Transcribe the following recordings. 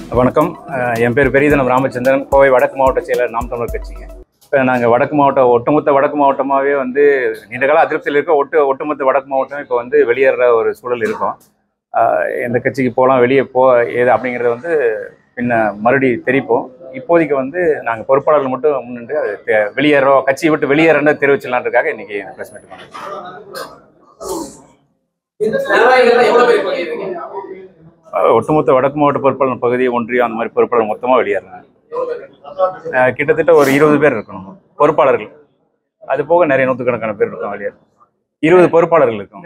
வணக்கம். என் பேர் பெரியதனம் ராமச்சந்திரன், கோவை வடக்கு மாவட்ட செயலர் நாம் தமிழர் கட்சிங்க. இப்போ நாங்கள் வடக்கு மாவட்டம் ஒட்டுமொத்த வடக்கு மாவட்டமாகவே வந்து நீண்டகால அதிருப்தியில் இருக்க ஒட்டுமொத்த வடக்கு மாவட்டம் இப்போ வந்து வெளியேற ஒரு சூழல் இருக்கும். எந்த கட்சிக்கு போகலாம், வெளியே ஏது அப்படிங்கிறத வந்து பின்ன மறுபடி தெரிவிப்போம். இப்போதைக்கு வந்து நாங்கள் பொறுப்பாளர்கள் மட்டும் முன்னின்று வெளியேறோம், கட்சியை விட்டு வெளியேறன்னு தெரிவிச்சலான்றதுக்காக இன்னைக்கு ப்ரெஸ் மீட் பண்ணுறோம். ஒட்டுமொத்த வடக்கு மாவட்ட பொறுப்பாளர் பகுதி, ஒன்றியம் அந்த மாதிரி பொறுப்பாளர் மொத்தமாக வெளியேறாங்க. கிட்டத்தட்ட ஒரு 20 பேர் இருக்கணும் பொறுப்பாளர்கள். அது போக நிறைய நூற்றுக்கணக்கான பேர் இருக்கோம் வெளியே. 20 பொறுப்பாளர்கள் இருக்கும்.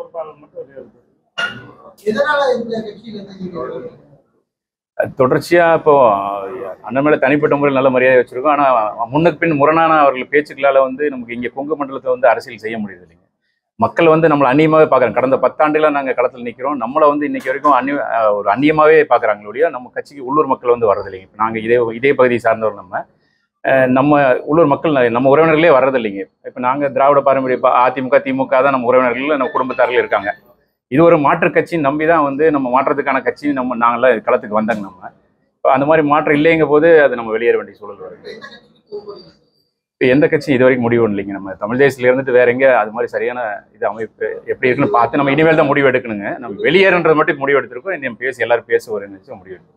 தொடர்ச்சியாக இப்போ அண்ணன் மேலே தனிப்பட்ட முறையில் நல்ல மரியாதை வச்சிருக்கோம். ஆனால் முன்னுக்கு பின் முரணான அவர்கள் பேச்சுக்களால் வந்து நமக்கு இங்கே கொங்கு மண்டலத்தை வந்து அரசியல் செய்ய முடியுது இல்லைங்க. மக்கள் வந்து நம்மளை அந்நியமாகவே பார்க்குறாங்க. கடந்த 10 ஆண்டுகளாக நாங்கள் களத்தில் நிற்கிறோம். நம்மளை வந்து இன்னைக்கு வரைக்கும் ஒரு அந்நியமாகவே பார்க்குறாங்களோடைய நம்ம கட்சிக்கு உள்ளூர் மக்கள் வந்து வர்றதில்லைங்க. இப்போ நாங்கள் இதே பகுதியை சார்ந்தவர் நம்ம உள்ளூர் மக்கள் நம்ம உறவினர்களே வர்றதில்லைங்க. இப்போ நாங்கள் திராவிட பாரம்பரிய அதிமுக திமுக தான் நம்ம உறவினர்கள், நம்ம குடும்பத்தார்கள் இருக்காங்க. இது ஒரு மாற்று கட்சின்னு நம்பி தான் வந்து நம்ம மாற்றத்துக்கான கட்சி நாங்களாம் களத்துக்கு வந்தாங்க. இப்போ அந்த மாதிரி மாற்றம் இல்லைங்க போது அது நம்ம வெளியேற வேண்டிய சூழல் வருது. இப்போ எந்த கட்சி இது வரைக்கும் முடிவு இல்லைங்க. நம்ம தமிழ் தேசத்துல இருந்துட்டு வேற எங்கே அது மாதிரி சரியான இது அமைப்பு எப்படி இருக்குன்னு பார்த்து நம்ம இனிமேல் தான் முடிவு எடுக்கணுங்க. நம்ம வெளியேறன்றது மட்டும் முடிவு எடுத்திருக்கோம். இன்னும் எல்லாரும் பேசுவார் முடிவு எடுக்கணும்.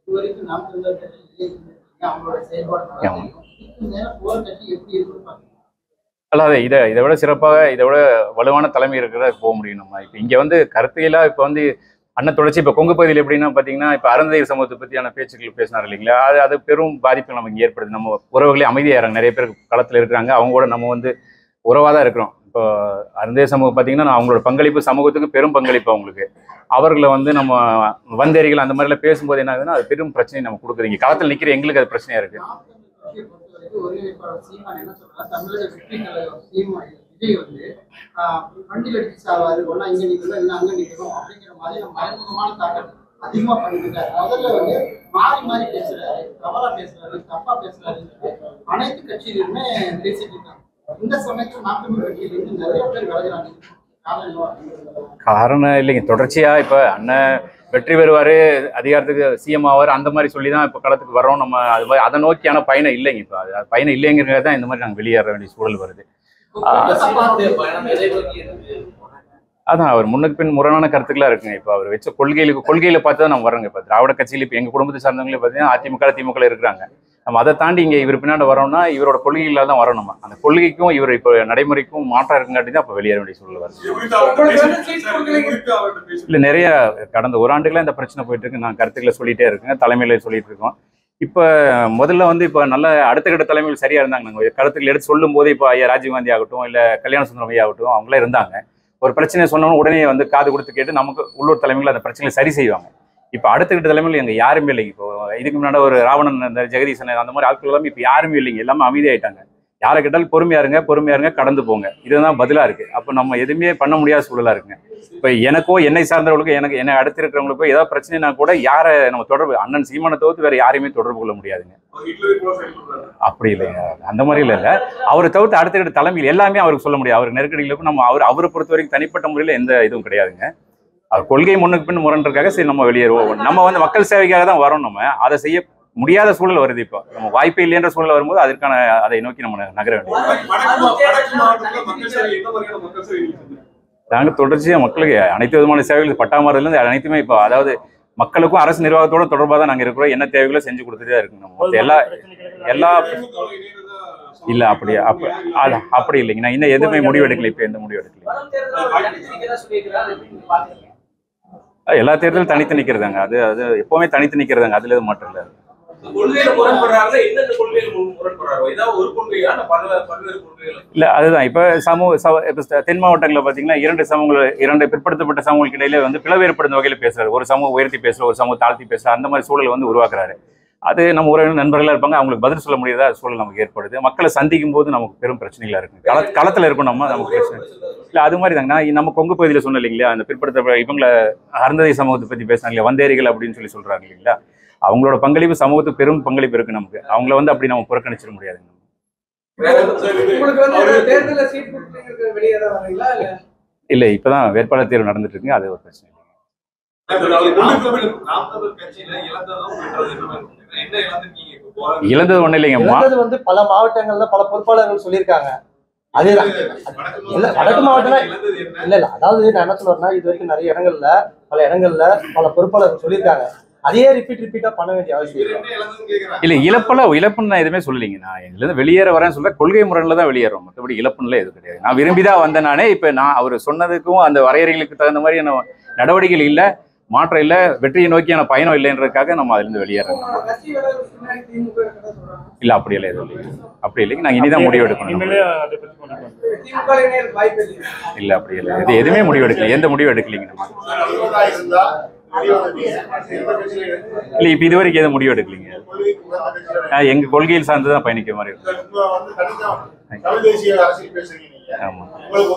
அல்லாத இதை விட சிறப்பாக, இதை விட வலுவான தலைமை இருக்கிறத போக முடியும். நம்ம இப்போ இங்கே வந்து கருத்தையெல்லாம் இப்போ வந்து அண்ணன் தொடர்ச்சி இப்போ கொங்கு பகுதியில் எப்படின்னா பார்த்தீங்கன்னா, இப்போ அருந்ததியர் சமூகத்தை பற்றியான பேச்சுக்கள் பேசினார் இல்லைங்களா. அது பெரும் பாதிப்பு நமக்கு இங்கே ஏற்படுது. நம்ம உறவுகளே அமைதியாகிறாங்க. நிறைய பேர் களத்தில் இருக்கிறாங்க. அவங்க கூட நம்ம வந்து உறவாக தான் இருக்கிறோம். இப்போ அருந்ததியர் சமூகம் பார்த்தீங்கன்னா அவங்களோட பங்களிப்பு சமூகத்துக்கு பெரும் பங்களிப்பு. அவங்களுக்கு அவர்களை வந்து நம்ம வந்தேரிகள் அந்த மாதிரிலாம் பேசும்போது என்ன ஆகுதுன்னா அது பெரும் பிரச்சனை நம்ம கொடுக்குது. இங்கே களத்தில் நிற்கிற எங்களுக்கு அது பிரச்சனையாக இருக்குது. விஜய் வந்து வண்டியில் அடிச்சு சாவாரு, ஒன்னா இங்க நிற்கணும் இல்லை அங்க நிற்கணும் அப்படிங்கிற மாதிரி மறைமுகமான தாக்கல் அதிகமா பண்ணிட்டு இருக்காரு. முதல்ல வந்து மாறி மாறி பேசுறாரு, தவறா பேசுறாரு, தப்பா பேசுறாரு, அனைத்து கட்சியிலுமே பேசிட்டு இருக்காங்க. இந்த சமயத்தில் நாட்டு கட்சியிலிருந்து நிறைய பேர் விளையாடுறாங்க. காரணம் இல்லைங்க, தொடர்ச்சியா இப்ப அண்ணன் வெற்றி பெறுவாரு, அதிகாரத்துக்கு சிஎம் ஆவார், அந்த மாதிரி சொல்லி தான் இப்போ களத்துக்கு வரோம். நம்ம அது மாதிரி அதை நோக்கியான பயணம் இல்லைங்க. இப்போ அது பயணம் இல்லைங்கிறது தான் இந்த மாதிரி நாங்கள் வெளியேற வேண்டிய சூழல் வருது. அதான் அவர் முன்னுக்கு பின் முரணான கருத்துக்களா இருக்குங்க. இப்போ அவர் வச்ச கொள்கையில பார்த்து தான் நம்ம வரோங்க. இப்போ திராவிட கட்சியில் இப்போ எங்க குடும்பத்தை சார்ந்தவங்களே பார்த்தீங்கன்னா அதிமுக திமுக இருக்கிறாங்க. நம்ம அதை தாண்டி இங்கே இவர் பின்னாடி வரோம்னா இவரோட கொள்கைகளால் தான் வரணும். அந்த கொள்கைக்கும் இவர் இப்போ நடைமுறைக்கும் மாற்றம் இருக்குங்காட்டி தான் இப்போ வெளியேற வேண்டிய சூழல் வருது. இல்லை, நிறைய கடந்த ஒரு ஆண்டுகளாக இந்த பிரச்சனை போயிட்டு இருக்கு. நான் கருத்துக்களை சொல்லிட்டே இருக்குங்க, தலைமையில சொல்லிட்டு இருக்கோம். இப்போ முதல்ல வந்து இப்போ நல்ல அடுத்த கட்ட தலைமைகள் சரியா இருந்தாங்க. நாங்கள் கருத்துக்கள் எடுத்து சொல்லும் போது இப்போ ஐயா ராஜீவ்காந்தி ஆகட்டும், இல்லை கல்யாண சுந்தரம் ஐயா ஆகட்டும், அவங்களே இருந்தாங்க. ஒரு பிரச்சனையை சொன்னோம்னா உடனே வந்து காது கொடுத்து கேட்டு நமக்கு உள்ளூர் தலைமைகள் அந்த பிரச்சனையை சரி செய்வாங்க. இப்போ அடுத்த கட்ட தலைமையில் எங்கள் யாருமே இல்லைங்க. இப்போ இதுக்கு முன்னாடி ஒரு ராவணன், இந்த ஜெகதீசன், அந்த மாதிரி ஆட்கள் எல்லாமே இப்போ யாருமே இல்லைங்க. எல்லாமே அமைதியாயிட்டாங்க. யாரை கேட்டாலும் பொறுமையா இருங்க, கடந்து போங்க, இதுதான் பதிலா இருக்கு. அப்போ நம்ம எதுவுமே பண்ண முடியாத சூழலா இருக்குங்க. இப்போ எனக்கோ என்னை சார்ந்தவர்களுக்கோ என்னை அடுத்து இருக்கிறவங்களுக்கோ ஏதாவது பிரச்சனைனா கூட யாரை நம்ம தொடர்பு, அண்ணன் சீமானை தவிர்த்து வேற யாரையுமே தொடர்பு கொள்ள முடியாதுங்க. அப்படி இல்லைங்க, அந்த மாதிரி இல்லை. அவரை தவிர்த்து அடுத்த கட்ட தலைமையில் எல்லாமே அவருக்கு சொல்ல முடியாது. அவர் நெருக்கடிகளுக்கும் நம்ம அவரை பொறுத்த வரைக்கும் தனிப்பட்ட முறையில் எந்த இதுவும் கிடையாதுங்க. அவர் கொள்கை முன்னுக்கு பின் முரண்றதுக்காக சரி நம்ம வெளியேறுவோம். நம்ம வந்து மக்கள் சேவைக்காக தான் வரோம். நம்ம அதை செய்ய முடியாத சூழல் வருது. இப்போ நம்ம வாய்ப்பே இல்லைன்ற சூழல் வரும்போது அதற்கான அதை நோக்கி நம்ம நகர வேண்டும். நாங்கள் தொடர்ச்சியாக மக்களுக்கு அனைத்து விதமான சேவைகள் பட்டாமரத்துலேருந்து அனைத்துமே இப்போ அதாவது மக்களுக்கும் அரசு நிர்வாகத்தோட தொடர்பாக தான் நாங்கள் இருக்கிறோம். என்ன தேவைகளோ செஞ்சு கொடுத்துட்டே இருக்கணும். எல்லா இல்லை அப்படி இல்லைங்க. நான் இன்னும் எதுவுமே முடிவு எடுக்கல. இப்போ எந்த முடிவு எடுக்கல. எல்லா தேர்தலும் தனித்து நிற்கிறதாங்க. அது எப்பவுமே தனித்து நிற்கிறதாங்க. அதுல எதுவும் மாற்றம் இல்லை. இல்ல அதுதான் இப்ப தென் மாவட்டங்களில் பாத்தீங்கன்னா இரண்டு பிற்படுத்தப்பட்ட சமூகங்களுக்கு இடையில வந்து பிளவு ஏற்படுத்த வகையில் பேசுறாரு. ஒரு சமூகம் உயர்த்தி பேசுற, ஒரு சமூகம் தாழ்த்தி பேசுற, அந்த மாதிரி சூழல் வந்து உருவாக்குறாரு. அது நம்ம உறவினர் நண்பர்களா இருப்பாங்க, அவங்களுக்கு பதில் சொல்ல முடியாத சூழல் நமக்கு ஏற்படுது. மக்களை சந்திக்கும் போது நமக்கு பெரும் பிரச்சனைகளா இருக்கு. களத்துல இருக்கும் நமக்கு பிரச்சனை இல்லை. அது மாதிரி தாங்க நம்ம கொங்கு பகுதியில் சொன்ன இல்லைங்களா, அந்த பிற்படுத்த இவங்களை அருந்ததி சமூகத்தை பத்தி பேசுறாங்க, வந்தேரிகள் அப்படின்னு சொல்றாங்க இல்லைங்களா. அவங்களோட பங்களிப்பு சமூகத்துக்கு பெரும் பங்களிப்பு இருக்கு. நமக்கு அவங்கள வந்து அப்படி நம்ம புறக்கணிச்சிட முடியாதுங்க. இல்லை, இப்பதான் வேட்பாளர் தேர்வு நடந்துட்டு இருக்குங்க. அது ஒரு பிரச்சனை. இழந்தது ஒண்ணு இல்லைங்கம்மா. இழந்தது வந்து பல மாவட்டங்கள்ல பல பொறுப்பாளர்கள் சொல்லியிருக்காங்க. அதேதான் வடக்கு மாவட்டம் இல்ல அதாவது நான் என்ன சொல்றேன்னா, இது வரைக்கும் நிறைய இடங்கள்ல பல இடங்கள்ல பல பொறுப்பாளர்கள் சொல்லியிருக்காங்க. அதையே ரிப்பீட்டா பண்ண வேண்டிய அவசியம் இல்ல. இழப்புன்னு நான் எதுவுமே சொல்லலைங்க. நான் இதுல இருந்து வெளியேற வரேன்னு சொல்ல, கொள்கை முறையில தான் வெளியேறோம். மற்றபடி இழப்புல எதுவும் கிடையாது. நான் விரும்பிதான் வந்தேன். நானே இப்ப நான் அவர் சொன்னதுக்கும் அந்த வரையறைகளுக்கு தகுந்த மாதிரி நடவடிக்கைகள் இல்ல, மாற்றம் இல்ல, வெற்றியை நோக்கியான பயணம் இல்லைன்றதுக்காக நம்ம அதுல இருந்து வெளியேறோம். இல்ல அப்படியெல்லாம் எதுவும் இல்லை. அப்படி இல்லைங்க. நாங்க இனிதான் முடிவு எடுக்கணும். இல்ல அப்படி இல்லை. இது எதுவுமே முடிவு எடுக்கல. எந்த முடிவு எடுக்கலைங்க நம்ம. இல்ல இப்ப இது வரைக்கும் எதுவும் முடிவு எடுக்கலீங்க. எங்க கொள்கையில் சார்ந்துதான் பயணிக்கிற மாதிரி இருக்கு. ஆமா.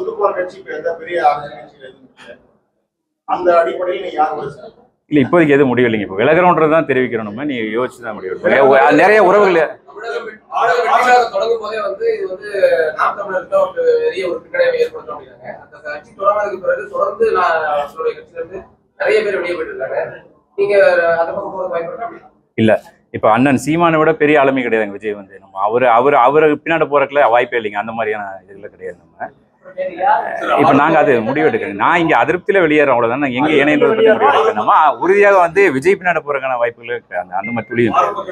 இல்ல இப்போதைக்கு எதுவும் முடிவு இல்லைங்க. இப்போ விலகிறோன்றதுதான் தெரிவிக்கிறோம். நம்ம நீ யோசிச்சுதான் முடிவு எடுக்கணும். நிறைய உறவுகள் தொடங்கும் போதே வந்து இது வந்து நாம் தமிழருக்கு ஒரு பெரிய ஒரு பின்னடைவை ஏற்படுத்தும் அப்படின்னாங்க. அந்த கட்சி தொடங்கினதுக்கு பிறகு தொடர்ந்து கட்சியில இருந்து நிறைய பேர் வெளியே போயிட்டு இருக்காங்க. நீங்க அந்த பக்கம் பயன்படுத்த இல்ல. இப்ப அண்ணன் சீமானை விட பெரிய ஆளுமை கிடையாதுங்க விஜய் வந்து. நம்ம அவரு பின்னாடி போறதுக்குள்ள வாய்ப்பே இல்லைங்க. அந்த மாதிரியான இதுல கிடையாது. நம்ம இப்ப நாங்க அது முடிவு எடுக்கிறோம். நான் இங்க அதிருப்தியில வெளியேறோம், அவ்வளவுதான். நாங்க எங்க இணையத்தை பத்தி முடிவு எடுக்கிறோம். நம்ம உறுதியாக வந்து விஜய் பின்னாடி போறதுக்கான வாய்ப்புகள் இருக்கு. அந்த மாதிரி துளியும்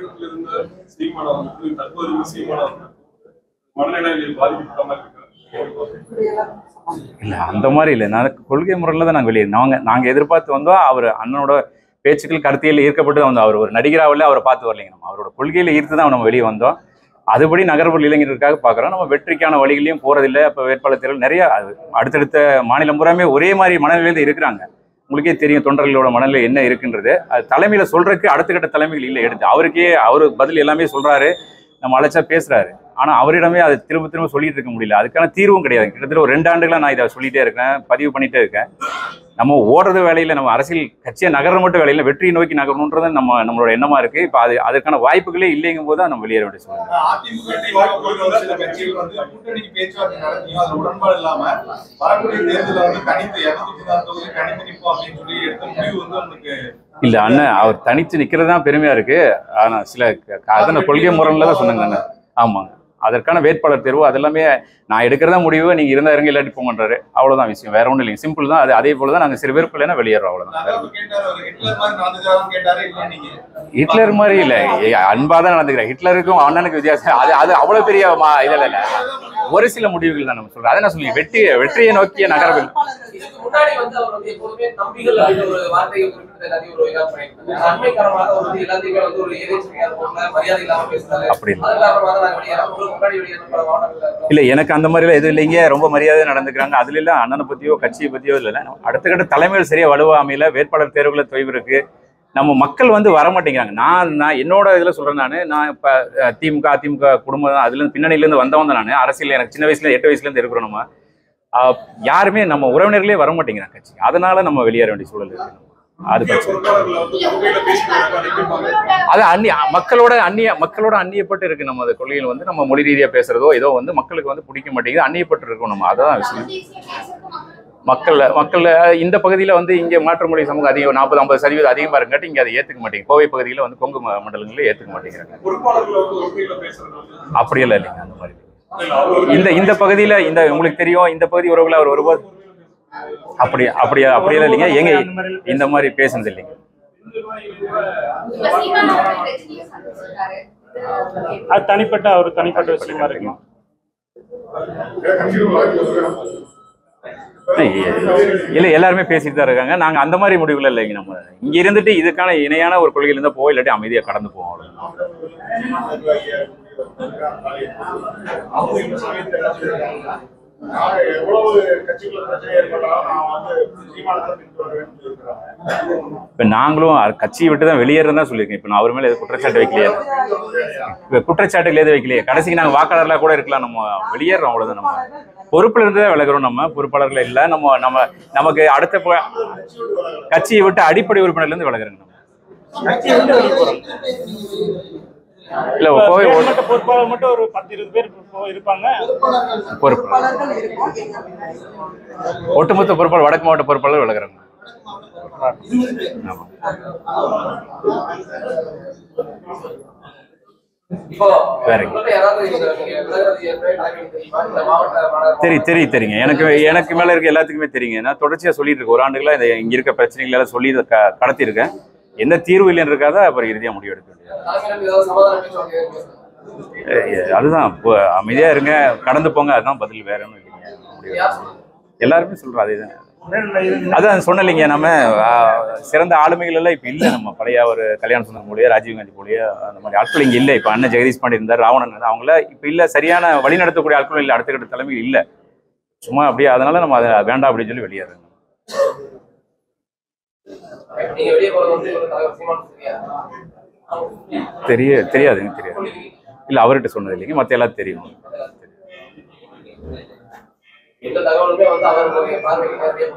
இல்ல. அந்த மாதிரி இல்லை. நான் கொள்கை முறையில தான் நாங்க வெளியே நாங்க எதிர்பார்த்து வந்தோம். அவர் அண்ணனோட பேச்சுக்கள் கருத்தியில் ஈர்க்கப்பட்டு தான் வந்தோம். அவர் ஒரு நடிகராவில் அவரை பார்த்து வரலைங்க. நம்ம அவரோட கொள்கையில ஈர்த்து தான் நம்ம வெளியே வந்தோம். அதுபடி நகர்ப்புற இளைஞர்களுக்காக பார்க்குறோம். நம்ம வெற்றிக்கான வழிகளையும் போறதில்லை. இப்போ வேட்பாளர் தேர்தல் நிறைய அடுத்தடுத்த மாநிலம் பூராமே ஒரே மாதிரி மனநிலையில இருக்கிறாங்க. உங்களுக்கே தெரியும் தொண்டர்களோட மனநிலை என்ன இருக்குன்றது. அது தலைமையில சொல்றதுக்கு அடுத்த கட்ட தலைமைகள் இல்லை எடுத்து. அவரு பதில் எல்லாமே சொல்றாரு, நம்ம அழைச்சா பேசுறாரு. ஆனா அவரிடமே அதை திரும்ப திரும்ப சொல்லிட்டு இருக்க முடியல. அதுக்கான தீர்வும் கிடையாது. கிட்டத்தட்ட ஒரு 2 ஆண்டுகளா நான் இதை சொல்லிட்டே இருக்கேன், பதிவு பண்ணிட்டே இருக்கேன். நம்ம ஓடுறது வேலையில, நம்ம அரசியல் கட்சியை நகர மட்டும் வேலையில வெற்றியை நோக்கி நகரணுன்றது நம்மளோட எண்ணமா இருக்கு. இப்ப அதுக்கான வாய்ப்புகளே இல்லைங்கும் போது தான் நம்ம வெளியேற வேண்டிய சொல்லுங்க. இல்ல அண்ணன் அவர் தனித்து நிக்கிறது தான் பெருமையா இருக்கு. ஆனா சில கொள்கை முறையில தான் சொன்னாங்க அண்ணன். ஆமாங்க. அதற்கான வேட்பாளர் தேர்வு அதெல்லாமே நான் எடுக்கிறதா முடிவு. நீங்க இருந்தா இறங்க இல்லாட்டி போங்கன்றாரு. அவ்வளவுதான் விஷயம். வேற ஒன்றும் இல்லைங்க. சிம்பிள் தான். அதே போலதான் நாங்க சிறு பேருக்கு இல்லைன்னா வெளியேறோம். அவ்வளவுதான். ஹிட்லர் மாதிரி இல்ல, அன்பா தான் நடந்துக்கிறேன். ஹிட்லருக்கும் அண்ணனுக்கு வித்தியாசம். அது அவ்வளவு பெரிய இதுல இல்ல. ஒரு சில முடிவுகள் தான் நம்ம சொல்றோம். அதை நான் சொல்லி வெற்றியை நோக்கிய நகரவில் அப்படி இல்ல. எனக்கு அந்த மாதிரி எதுவும் இல்லைங்க. ரொம்ப மரியாதை நடந்துக்கிறாங்க. அதுல இல்ல அண்ணனை பத்தியோ கட்சியை பத்தியோ இல்ல. அடுத்த கட்ட தலைமையில் சரியா வலுவாமையில வேட்பாளர் தேர்வுல தொய்வு இருக்கு. நம்ம மக்கள் வந்து வரமாட்டேங்கிறாங்க. நான் என்னோட இதுல சொல்றேன். நான் இப்ப திமுக அதிமுக குடும்பம் அதுல இருந்து பின்னணியில இருந்து வந்தவன் தான். நான் அரசியல் எனக்கு சின்ன வயசுல 8 வயசுல இருந்து இருக்கிறோம். நம்ம யாருமே நம்ம உறவினர்களே வரமாட்டேங்கிறாங்க கட்சி. அதனால நம்ம வெளியேற வேண்டிய சூழல் இருக்கு. அது அது மக்களோட அந்நியப்பட்டு இருக்கு. நம்ம கொள்கையில் வந்து நம்ம மொழி ரீதியா பேசுறதோ ஏதோ வந்து மக்களுக்கு வந்து பிடிக்க மாட்டேங்குது. அந்நியப்பட்டு இருக்கும். நம்ம அதான் விஷயம். மக்கள் இந்த பகுதியில் வந்து இங்கே மாற்று மொழி சமூகம் அதிகம் 40-50% அதிகமாக இருக்காட்டி இங்கே அதை ஏற்றுக்க மாட்டேங்க. கோவை பகுதியில் வந்து கொங்கு மண்டலங்களில் ஏற்றுக்க மாட்டேங்கிறாங்க. அப்படியெல்லாம் இல்லைங்க. அந்த மாதிரி இந்த பகுதியில் உங்களுக்கு தெரியும், இந்த பகுதி உறவுகளை அவர் ஒருபோது அப்படியெல்லாம் இல்லைங்க. எங்க இந்த மாதிரி பேசுனது இல்லைங்க. அது தனிப்பட்ட விஷயமா இருக்கு. இல்லை எல்லாருமே பேசிட்டு தான் இருக்காங்க. நாங்கள் அந்த மாதிரி முடிவுல இல்லைங்க. நம்ம இங்க இருந்துட்டு இதுக்கான இணையான ஒரு கொள்கையில இருந்தா போவோம், இல்லாட்டி அமைதியா கடந்து போவோம். இப்ப நாங்களும் கட்சியை விட்டு தான் வெளியேறதான் தான் சொல்லியிருக்கேன். இப்ப நான் அவர் மேல எது குற்றச்சாட்டு வைக்கலையே, குற்றச்சாட்டுகள் எதுவும் வைக்கலையே. கடைசிக்கு நாங்க வாக்காளர்களா கூட இருக்கலாம். நம்ம வெளியேறோம், அவ்வளவுதான். நம்ம பொறுப்புல இருந்துதான் விலகிறோம். நம்ம பொறுப்பாளர்கள் இல்ல. நமக்கு அடுத்த கட்சியை விட்டு அடிப்படை உறுப்பினர்ல இருந்து விலகிறோங்க. இல்ல பொறுப்பாளர் மட்டும் ஒரு 10-20 பேர் இருப்பாங்க. ஒட்டுமொத்த பொறுப்பாளர் வடக்கு மாவட்ட பொறுப்பாளர் விலகிறாங்க. ஆமாம். இப்போ வேறங்க உங்கள்ட்ட யாராவது நீங்க விலகிறது தெரியுமா? இந்த மாவட்ட மாநகர தெரியுங்க. எனக்கு மேலே இருக்க எல்லாத்துக்குமே தெரியுங்க. நான் தொடர்ச்சியாக சொல்லிட்டு இருக்கேன். ஒரு ஆண்டுகளாக இந்த இங்கே இருக்க பிரச்சனைகள் எல்லாம் சொல்லி கடத்தியிருக்கேன். எந்த தீர்வு இல்லைன்னு இருக்காத அப்புறம் இறுதியாக முடிவு எடுக்க வேண்டியது. தலைமையில ஏதாவது சமாதான பேச்சுவார்த்தை அதுதான் இப்போ அமைதியாக இருங்க, கடந்து போங்க, அதுதான் பதில், வேற ஒன்றும் இல்லைங்க. முடிவு எல்லாருமே சொல்கிறோம் அதேதான். அதான் சொன்னலைங்க, நம்ம சிறந்த ஆளுமைகள் எல்லாம் இப்போ இல்லை. நம்ம பழைய ஒரு கல்யாண சுந்தரம் போலியா, ராஜீவ்காந்தி போலியா, அந்த மாதிரி ஆட்கள் இங்கே இல்லை. இப்போ அண்ணன் ஜெகதீஷ் பாண்டி இருந்தார், ராவணன் இருந்தார், அவங்கள இப்போ இல்லை. சரியான வழி நடத்தக்கூடிய ஆட்களும் இல்லை, அடுத்த கட்ட தலைமையில் இல்லை. சும்மா அப்படியே அதனால நம்ம அதை வேண்டாம் அப்படின்னு சொல்லி வெளியேறோம். நீங்க வெளியே போறது வந்து தலைவர் சீமான் தெரியாதுங்க, தெரியாது. இல்லை, அவர்கிட்ட சொன்னது இல்லைங்க, மற்ற எல்லாரும் தெரியும். எந்த தகவலுமே வந்து அவர்களுடைய பார்வைக்கு நிறைய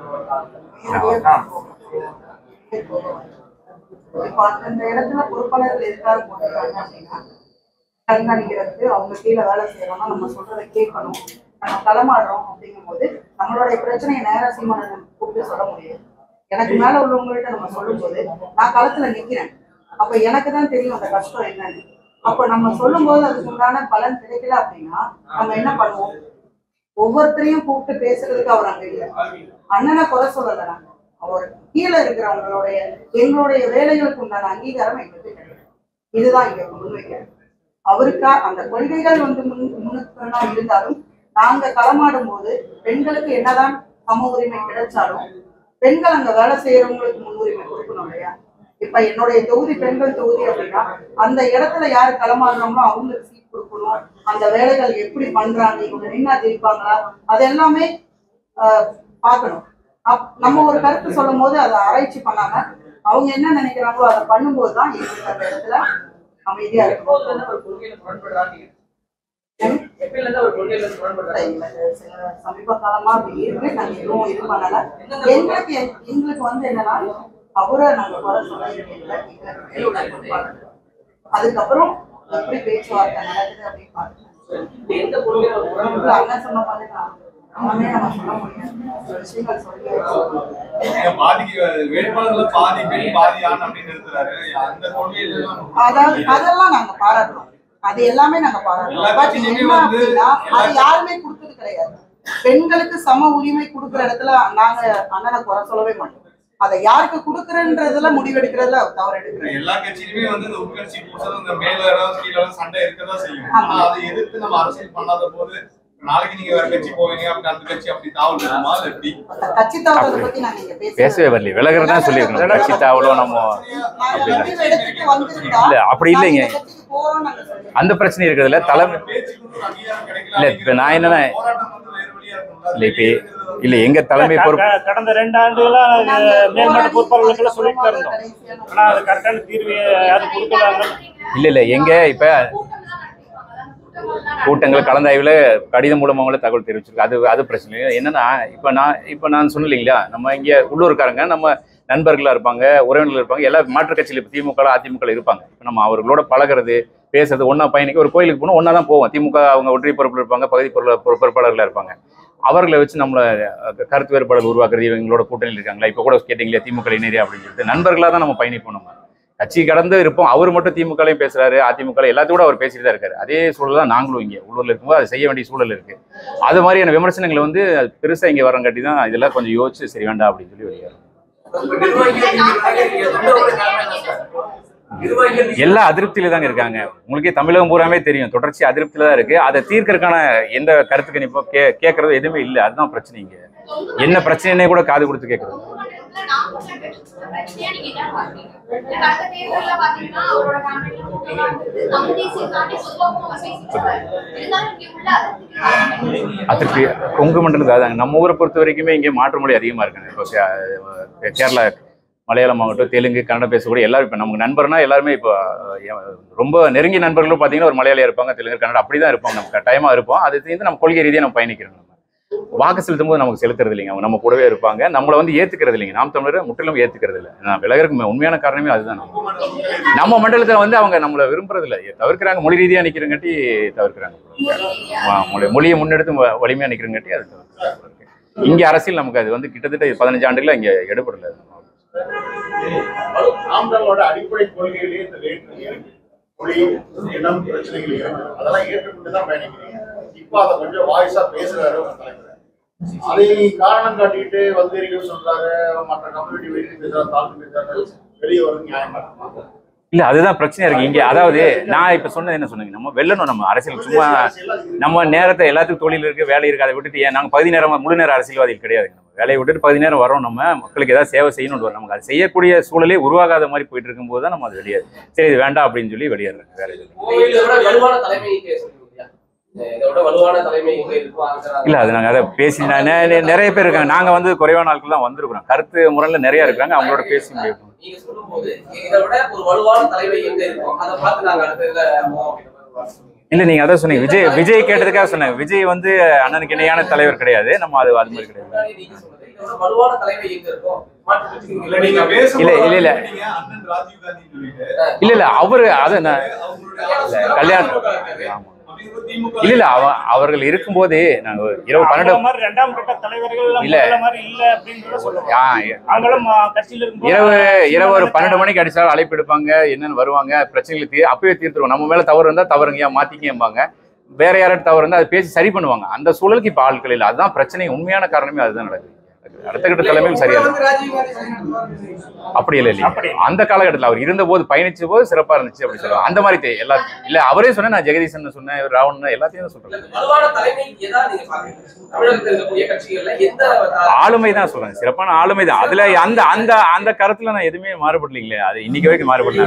அந்த இடத்துல பொறுப்பாளர்கள் இருக்காரு போட்டிருக்காங்க அப்படின்னா கண்காணிக்கிறதுக்கு அவங்க கீழே வேலை செய்யறோம்னா நம்ம சொல்றதை கேட்கணும். நம்ம களமாடுறோம் அப்படிங்கும் போது நம்மளுடைய பிரச்சனையை நேரா சீமானன் கூப்பிட்டு சொல்ல முடியாது. எனக்கு மேல உள்ளவங்கள்ட்ட நம்ம சொல்லும் போது நான் களத்துல நிக்கிறேன், அப்ப எனக்கு தான் தெரியும் அந்த கஷ்டம் என்னன்னு. அப்ப நம்ம சொல்லும் போது அதுக்கு உண்டான பலன் கிடைக்கல அப்படின்னா நம்ம என்ன பண்ணுவோம்? ஒவ்வொருத்தரையும் கூப்பிட்டு பேசுறதுக்கு அவர் அங்க இல்லை. அண்ணனை குறை சொல்லல, நாங்க அவர் கீழே இருக்கிறவங்களுடைய எங்களுடைய வேலைகளுக்கு உண்டான அங்கீகாரம் எங்களுக்கு கிடையாது. இதுதான் இங்க முன்வைக்கிறது. அவருக்கா அந்த கொள்கைகள் வந்து முன்னுக்கு இருந்தாலும் நாங்க களமாடும் போது பெண்களுக்கு என்னதான் சம உரிமை கிடைச்சாலும் பெண்கள் அங்க வேலை செய்யறவங்களுக்கு முன்னுரிமை கொடுக்கணும் இல்லையா? இப்ப என்னுடைய தொகுதி பெண்கள் தொகுதி அப்படின்னா அந்த இடத்துல யாரு களமாடுறாங்களோ அவங்களுக்கு சீட் கொடுக்கணும். அந்த வேலைகள் எப்படி பண்றாங்க, இவங்க நின்னா ஜெயிப்பாங்களா, அது எல்லாமே பார்க்கணும். நம்ம ஒரு கருத்து சொல்லும் போது அதை ஆராய்ச்சி பண்ணாம அவங்க என்ன நினைக்கிறாங்களோ அதை பண்ணும்போது தான் எங்களுக்கு அந்த இடத்துல அமைதியா இருக்கும். சமீப காலமா அப்படி இருக்கு. நாங்க எதுவும் இது பண்ணல. எங்களுக்கு வந்து என்னன்னா அவரை நாங்க குறை சொல்ல வேண்டியதில்லை. அதுக்கப்புறம் எப்படி பேச்சுவார்த்தை நடக்குது அப்படின்னு பாருங்க. அண்ணன் சொன்ன மாதிரி தான் எல்லாமே நம்ம சொல்ல முடியாது. விஷயங்கள் சொல்லி அதாவது அதெல்லாம் நாங்க பாராட்டுறோம். அது எல்லாமே நாங்க பாராட்டுறோம். பட் என்ன அப்படின்னா அது யாருமே கொடுத்தது கிடையாது. பெண்களுக்கு சம உரிமை கொடுக்குற இடத்துல நாங்க அண்ணனை குறை சொல்லவே மாட்டோம். அதை யாருக்கு கொடுக்குறன்றதுல முடிவெடுக்கிறதுல தவறு எடுக்கிறோம். எல்லா கட்சியிலுமே வந்து இந்த உட்கட்சி இந்த மேல கீழே சண்டை இருக்கதான் செய்யும். ஆனா அதை எதிர்த்து நம்ம அரசியல் பண்ணாத போது நாளைக்கு நீங்க வேற கட்சி போவீங்க, அப்படி அந்த கட்சி அப்படி தாவல் இருக்குமா? எப்படி கட்சி தாவலை பத்தி நான் நீங்க பேசவே வரல, விலகிறதா சொல்லியிருக்கணும். கட்சி தாவலோ நம்ம இல்ல, அப்படி இல்லைங்க. அந்த பிரச்சனை இருக்கிறதுல தலைமை இல்ல. இப்ப நான் என்னன்னா இல்ல, இப்ப இல்ல எங்க தலைமை பொறுப்பு கடந்த 2 ஆண்டுகளா மேல்மட்ட பொறுப்பாளர்களுக்கு சொல்லிட்டு இருந்தோம். ஆனா அது கரெக்டான தீர்வு யாரும் கொடுக்கல. இல்ல எங்க இப்ப கூட்டங்கள் கலந்தாய்வுல கடிதம் மூலமாக தகவல் தெரிவிச்சிருக்கு. அது பிரச்சனை இல்லை. என்னன்னா இப்ப நான் சொன்னேன் இல்லைங்களா, நம்ம இங்க உள்ளூர்காரங்க நம்ம நண்பர்களா இருப்பாங்க, உறவினர்கள் இருப்பாங்க, எல்லா மாற்றுக் கட்சியில் இப்போ திமுக அதிமுக இருப்பாங்க. இப்போ நம்ம அவர்களோட பழகிறது பேசுறது ஒன்னா பயணிக்க ஒரு கோயிலுக்கு போகணும் ஒன்னா தான் போவோம். திமுக அவங்க ஒன்றிய பொறுப்பில் இருப்பாங்க, பகுதி பொறுப்பாளர்களாக இருப்பாங்க. அவர்களை வச்சு நம்மளை கருத்து வேறுபாடுகள் உருவாக்குறது இவங்களோட கூட்டணியில் இருக்காங்களா, இப்போ கூட கேட்டீங்களா திமுக இணையா அப்படின்னு சொல்லிட்டு நண்பர்களாக தான் நம்ம பயணிப்போம். நம்ம கட்சி கடந்து இருப்போம். அவர் மட்டும் திமுகலையும் பேசுறாரு, அதிமுக எல்லாத்தையும் கூட அவர் பேசிட்டு தான் இருக்காரு. அதே சூழல் தான் நாங்களும் இங்கே உள்ளூர்ல இருக்கும்போது அதை செய்ய வேண்டிய சூழல் இருக்கு. அது மாதிரியான விமர்சனங்களை வந்து பெருசா இங்கே வரங்காட்டி தான் இதெல்லாம் கொஞ்சம் யோசிச்சு சரி வேண்டாம் அப்படின்னு சொல்லி வெளியேறும். எல்லா அதிருப்தியில தாங்க இருக்காங்க. உங்களுக்கே தமிழகம் பூராமே தெரியும், தொடர்ச்சி அதிருப்தியில தான் இருக்கு. அதை தீர்க்கறதுக்கான எந்த கருத்து கணிப்போ கேட்கறது எதுவுமே இல்லை. அதுதான் பிரச்சனை. இங்க என்ன பிரச்சனைனே கூட காது கொடுத்து கேட்கறது. அதிருப்தி கொங்கு மண்டலத்துக்கு அதாங்க. நம்ம ஊரை பொறுத்த வரைக்குமே இங்கே மாற்று மொழி அதிகமா இருக்குங்க. இப்போ கேரளா மலையாளம் ஆகட்டும், தெலுங்கு, கன்னடம் பேசக்கூடிய எல்லாரும் இப்போ நமக்கு நண்பர்னா எல்லாருமே இப்போ ரொம்ப நெருங்கிய நண்பர்களும் பார்த்தீங்கன்னா ஒரு மலையாளியா இருப்பாங்க, தெலுங்கு, கன்னடம் அப்படி தான் இருப்பாங்க. நம்ம கட்டாயமாக இருப்போம். அது சேர்ந்து நம்ம கொள்கை ரீதியாக நம்ம பயணிக்கிறோம். நம்ம வாக்கு செலுத்தும் போது நமக்கு செலுத்துறது இல்லைங்க, அவங்க நம்ம கூடவே இருப்பாங்க. நம்மளை வந்து ஏற்றுக்கிறது இல்லைங்க. நாம் தமிழரை முற்றிலும் ஏற்றுக்கிறது இல்லை. நான் விலகருக்கு உண்மையான காரணமே அதுதான். நம்ம மண்டலத்தில் வந்து அவங்க நம்மளை விரும்புறது இல்லை, தவிர்க்கிறாங்க. மொழி ரீதியாக நிற்கிறங்காட்டி தவிர்க்கிறாங்க. மொழியை முன்னெடுத்து வலிமையாக நிற்கிறங்காட்டி அது தவிர்க்கிறாங்க. இங்கே அரசியல் நமக்கு அது வந்து கிட்டத்தட்ட 15 ஆண்டுகளா இங்கே எடுபடலை. நாமளோட அடிப்படை கொள்கையிலேயே இந்த வேற்றுமை இருக்கு, மொழி இனம் பிரச்சனைகள் இருக்கு, அதெல்லாம் ஏற்றுக்கொண்டுதான் பயணிக்கிறீங்க. இப்ப அதை கொஞ்சம் வாய்ஸா பேசுறாரு ஒரு தலைவர், அதை காரணம் காட்டிட்டு வந்தேரிகள் சொல்றாரு, மற்ற கம்யூனிட்டி வெளியே பேசுறாரு, தாழ்ந்து பேசுறாரு, வெளியே வரும் நியாயமா இருக்குமா? இல்ல அதுதான் பிரச்சனையா இருக்கு இங்க. அதாவது நான் இப்ப சொன்னது என்ன சொன்னீங்க, நம்ம வெல்லணும், நம்ம அரசியல் சும்மா நம்ம நேரத்தை எல்லாத்துக்கும் தொழில் இருக்கு, வேலை இருக்கு, அதை விட்டுட்டு ஏன் நாங்க பகுதி நேரம் முழு நேரம் அரசியல்வாதிகள் கிடையாது. நம்ம வேலையை விட்டுட்டு பகுதி நேரம் வரோம், நம்ம மக்களுக்கு ஏதாவது சேவை செய்யணும்னு வரோம். நமக்கு அது செய்யக்கூடிய சூழலே உருவாகாத மாதிரி போயிட்டு இருக்கும்போது தான் நம்ம அது வெளியே சரி இது வேண்டாம் அப்படின்னு சொல்லி வெளியேறோம். வேற எதுவும் இல்ல அது நாங்க அதை பேசி நிறைய பேர் இருக்காங்க. நாங்க வந்து குறைவான ஆட்கள் தான் வந்திருக்கிறோம், கருத்து முறையில நிறைய இருக்காங்க, அவங்களோட பேசி முடியும். இல்ல நீங்க அதான் சொன்னீங்க, விஜய் கேட்டதுக்காக சொன்னாங்க. விஜய் வந்து அண்ணனுக்கு இணையான தலைவர் கிடையாது, நம்ம அது மாதிரி கிடையாது. இல்ல அவரு அது கல்யாணம் இல்ல அவர்கள் இருக்கும்போதே நாங்க இரவு 12 இரவு ஒரு 12 மணிக்கு அடிச்சாலும் அழைப்பு எடுப்பாங்க, என்னன்னு வருவாங்க, பிரச்சனைகளுக்கு அப்பவே தீர்த்துருவோம். நம்ம மேல தவறு இருந்தா தவறுங்க மாத்திக்கம்பாங்க, வேற யாராவது தவறு இருந்தா அதை பேசி சரி பண்ணுவாங்க. அந்த சூழலுக்கு இப்ப ஆட்கள் இல்லை, அதுதான் பிரச்சனை. உண்மையான காரணமே அதுதான் நடக்குது. அடுத்த கட்ட தலைமையில் சரியா அப்படி இல்லை அந்த காலகட்டத்தில் அவர் இருந்த போது பயணிச்ச போது சிறப்பா இருந்துச்சு அப்படி சொல்லுவாங்க. அந்த மாதிரி எல்லாரும் இல்ல அவரே சொன்னேன், நான் ஜெகதீசன் சொன்னேன், ராவணன் எல்லாத்தையும் சொல்றேன். ஆளுமை தான் சொல்றேன், சிறப்பான ஆளுமை தான். அதுல அந்த அந்த அந்த கருத்துல நான் எதுவுமே மாறுபடலீங்களே, அது இன்னைக்கு வரைக்கும் மாறுபடல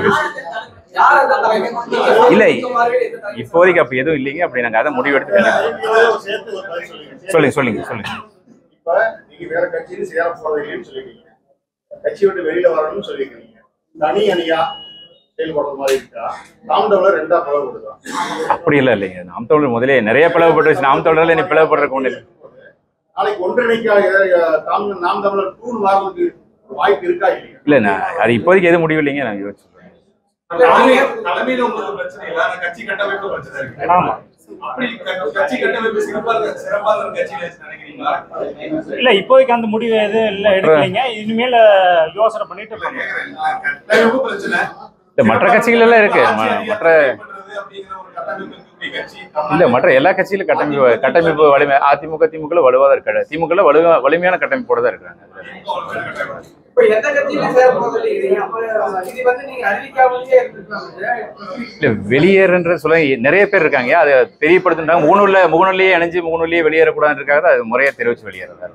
இல்ல இப்போதைக்கு அப்ப எதுவும் இல்லைங்க. அப்படி நாங்க அதை முடிவெடுத்து சொல்லுங்க. இப்ப நீங்க வேற கட்சியில சேர போறது இல்லைன்னு சொல்லிருக்கீங்க, கட்சி விட்டு வெளியில வரணும்னு சொல்லிருக்கீங்க, தனி அணியா செயல்படுற மாதிரி இருக்கா? நாம் தமிழர் ரெண்டா பிளவுபடுதா? அப்படி இல்ல இல்லைங்க, நாம் தமிழர் முதலே நிறைய பிளவுபட்டு நாம் தமிழர்ல நீ பிளவுபடுறதுக்கு ஒண்ணு இல்லை. நாளைக்கு ஒன்றிணைக்க நாம் தமிழர் டூர் மாறுறதுக்கு வாய்ப்பு இருக்கா இல்லையா? இல்ல அது இப்போதைக்கு எதுவும் முடிவு இல்லைங்க. நான் யோசிச்சு தலைமையில உங்களுக்கு பிரச்சனை இல்ல, கட்சி கட்டமைப்பு பிரச்சனை இருக்கு. ஆமா, இல்ல இப்போதைக்கு அந்த முடிவு எதுவும் இல்ல எடுக்கலைங்க, இனிமேல யோசனை பண்ணிட்டு மற்ற கட்சிகள் எல்லாம் இருக்கு. மற்ற எல்லா கட்சியிலும் கட்டமைப்பு வலிமை அதிமுக திமுக வலுவாதான் இருக்காது, திமுக வலிமையான கட்டமைப்போட தான் இருக்காங்க. வெளியேறுன்ற சொல்ல நிறைய பேர் இருக்காங்க, அதை தெரியப்படுத்துட்டாங்க. முகநூலிலேயே அணிஞ்சு முகநூலிலேயே வெளியேறக்கூடாது இருக்காங்க, அது முறையா தெரிவிச்சு வெளியேறாங்க.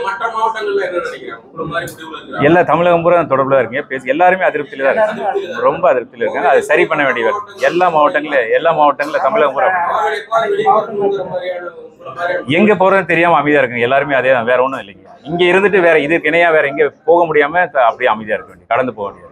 எல்லா தமிழகம் பூரா தொடர்புல இருக்கீங்க, பேசி எல்லாருமே அதிருப்தியில தான் இருக்காங்க, ரொம்ப அதிருப்தியில இருக்காங்க. அதை சரி பண்ண வேண்டிய எல்லா மாவட்டங்களிலும் தமிழகம் பூரா எங்க போறதுன்னு தெரியாம அமைதியா இருக்குங்க. எல்லாருமே அதே தான், வேற ஒண்ணும் இல்லைங்க. இங்க இருந்துட்டு வேற இதுக்கு இணையா வேற எங்க போக முடியாம அப்படியே அமைதியா இருக்க வேண்டிய, கடந்து போக வேண்டியது.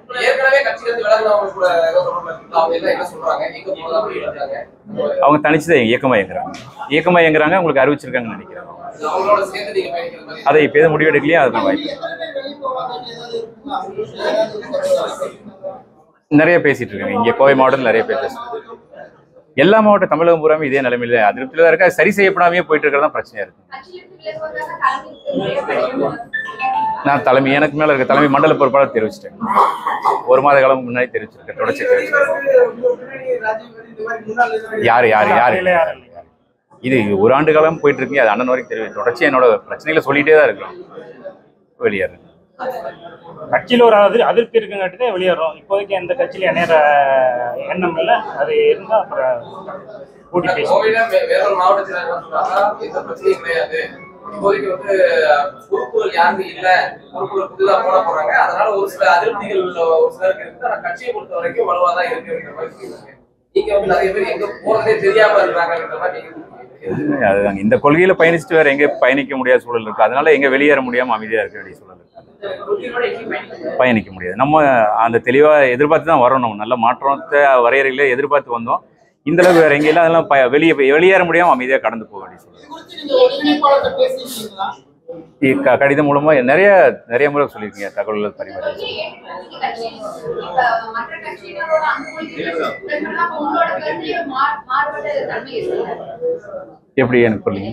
அவங்க தனிச்சுதான் இயக்கமா இயங்குறாங்க, உங்களுக்கு அறிவிச்சிருக்காங்கன்னு நினைக்கிறேன். அதை இப்ப எதுவும் முடிவு எடுக்கலையே, அதுதான் வாய்ப்பு. நிறைய பேசிட்டு இருக்காங்க இங்க கோவை மாவட்டத்தில் நிறைய பேர் பேசுறாங்க. எல்லா மாவட்ட தமிழகம் பூராமே இதே நிலைமையில அதிருப்தியில தான் இருக்கா, சரி செய்யப்படாமே போயிட்டு இருக்கிறதா பிரச்சனையா இருக்கு. நான் தலைமை எனக்கு மேல இருக்க தலைமை மண்டல பொறுப்பாளர் தெரிவிச்சிட்டேன், 1 மாத காலம் முன்னாடி தெரிவிச்சிருக்கேன், தொடர்ச்சி யாரு இது 1 ஆண்டு காலம் போயிட்டு இருக்கீங்க, அது அண்ணன் வரைக்கும் தெரியும். தொடர்ச்சி என்னோட பிரச்சனைகளை சொல்லிட்டே தான் இருக்கிறோம். வெளியேறேன் கட்சியில ஒரு அதிருப்தி இருக்குங்காட்டி வெளியேறோம். இப்போதைக்கு எந்த கட்சியில இணையற எண்ணம் இல்லை, அது இருந்தா அப்புறம் கூட்டி பேசுவோம். வேறொரு மாவட்டத்தில் எந்த பிரச்சனையும் கிடையாது, இப்போதைக்கு பொறுப்புகள் யாருமே இல்ல, பொறுப்புகள் புதிதாக போட போறாங்க, அதனால ஒரு சில அதிருப்திகள் ஒரு சிலருக்கு இருக்கு, ஆனா கட்சியை பொறுத்த வரைக்கும் வலுவாதான் இருக்குன்ற மாதிரி சொல்லுவாங்க. நீங்க நிறைய பேர் எங்க போறதே தெரியாம இருக்கிறாங்கன்ற மாதிரி அதுதாங்க. இந்த கொள்கையில பயணிச்சுட்டு வேற எங்க பயணிக்க முடியாத சூழல் இருக்கு, அதனால எங்க வெளியேற முடியாம அமைதியா இருக்க வேண்டிய சூழல் இருக்கு. பயணிக்க முடியாது. நம்ம அந்த தெளிவா எதிர்பார்த்து தான் வரோம். நம்ம நல்ல மாற்றத்தை வரையறையில எதிர்பார்த்து வந்தோம். இந்த அளவுக்கு வேற எங்கெல்லாம் அதெல்லாம் வெளியேற முடியாம அமைதியா கடந்து போக வேண்டிய சூழல். கடிதம் மூலமா நிறைய முறை சொல்லியிருக்கீங்க, தகவல்கள் பரிமாறி. எப்படி எனக்கு புரியல.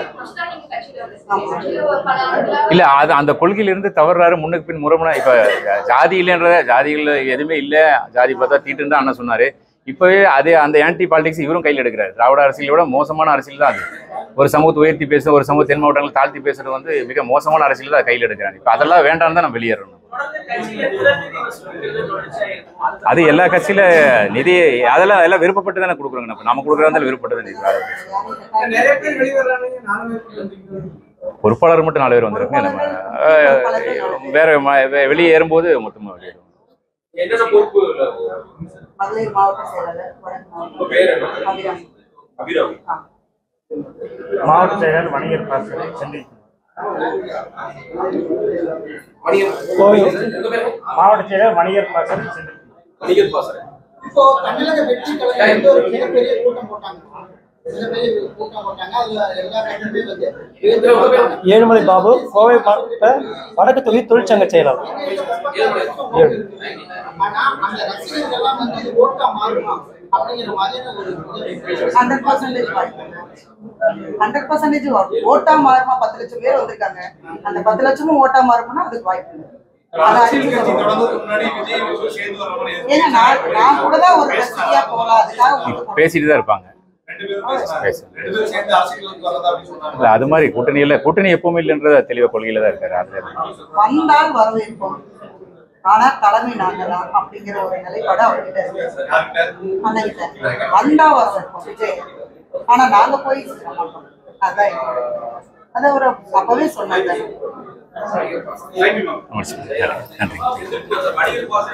இல்ல அது அந்த கொள்கையிலிருந்து தவறாரு முன்னுக்கு பின் முறைமுறை. இப்ப ஜாதி இல்லைன்றத ஜாதிகள் எதுவுமே இல்லை, ஜாதி பார்த்தா தீட்டுன்னு தான் அண்ணன் சொன்னாரு. இப்பவே அதே அந்த ஆன்டி பாலிடிக்ஸ் இவரும் கையில் எடுக்கிறாரு. திராவிட அரசியலை விட மோசமான அரசியல் தான் அது. ஒரு சமூகத்தை உயர்த்தி பேசுறது, ஒரு சமூக தென் மாவட்டங்களை தாழ்த்தி பேசுறது வந்து மிக மோசமான அரசியல் தான் கையில் எடுக்கிறாங்க. இப்போ அதெல்லாம் வேண்டாம் தான் நம்ம வெளியேறணும். அது எல்லா கட்சியில நிதி அதெல்லாம் எல்லாம் விருப்பப்பட்டு தானே கொடுக்குறோங்க. நம்ம கொடுக்குறதால விருப்பப்பட்டு தான் பொறுப்பாளர் மட்டும் 4 பேர் வந்துருங்க. நம்ம வேற வெளியே ஏறும்போது மொத்தமா வெளியேறும். மகளிர் மாவட்ட செயலாளர் மாவட்ட செயலர் வணிகர் பாசறை சென்னை. மாவட்ட செயலர் வணிகர் பாசறை சென்னை. இப்போ தமிழக வெற்றி கழகம் ஒரு மிகப்பெரிய கூட்டம் போட்டாங்க. ஏழுமலை பாபு கோவை மாவட்ட வடக்கு தொகுதி தொழிற்சங்க செயலாளர். ஓட்டா மாறுமா? 10 லட்சம் பேர் வந்திருக்காங்க. அந்த 10 லட்சமும் ஓட்டா மாறும்னா அதுக்கு வாய்ப்பு இல்லை. பேசிட்டு தான் இருப்பாங்க. அது மாதிரி கூட்டணி எப்பவுமே இல்லைன்றத தெளிவா கொள்கையில தான் இருக்காரு. வந்தால் வரவேற்போம், ஆனா தலைமை நாங்கதான் அப்படிங்கிற ஒரு நிலைப்பாடு அவர்கிட்ட இருக்கு. வந்தா வரவேற்போம் விஜய், ஆனா நாங்க போய் மாட்டோம். அதான் அத ஒரு அப்பவே சொன்னாங்க. நன்றி.